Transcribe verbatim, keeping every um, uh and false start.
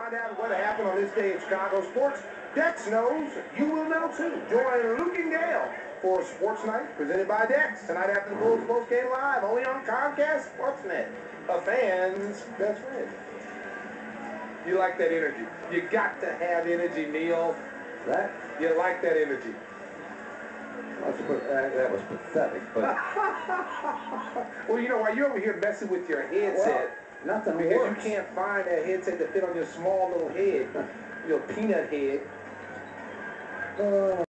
find out what happened on this day in Chicago sports. Dex knows, you will know too. Join Luke and Gale for Sports Night, presented by Dex. Tonight after the Bulls post game live, only on Comcast Sportsnet, a fan's best friend. You like that energy. You got to have energy, Neil. That? You like that energy. That's, uh, that was pathetic, but... Well, you know, while you're over here messing with your headset, well, nothing because works. you can't find that headset to fit on your small little head, your peanut head. Uh,